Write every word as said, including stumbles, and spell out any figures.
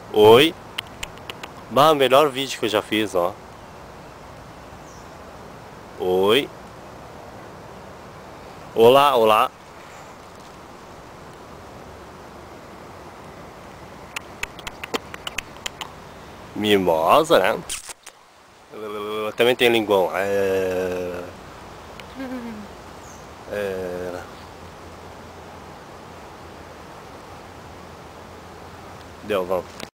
Oi. Bah, melhor vídeo que eu já fiz, ó. Oi. Olá, olá. Mimosa, né? Também tem linguão. É... É... Deu, vamos.